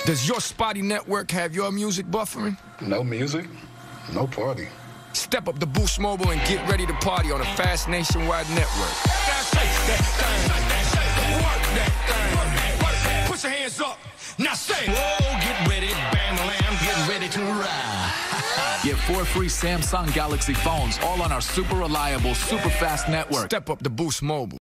Does your spotty network have your music buffering? No music, no party. Step up to Boost Mobile and get ready to party on a fast nationwide network. Put your hands up. Now say, whoa, get ready, bam, lamb, get ready to ride. Get 4 free Samsung Galaxy phones, all on our super reliable, super fast network. Step up to Boost Mobile.